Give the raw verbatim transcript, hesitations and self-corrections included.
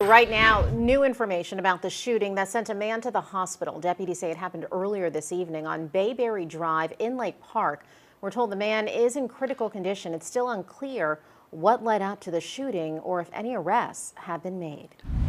Right now, new information about the shooting that sent a man to the hospital. Deputies say it happened earlier this evening on Bayberry Drive in Lake Park. We're told the man is in critical condition. It's still unclear what led up to the shooting or if any arrests have been made.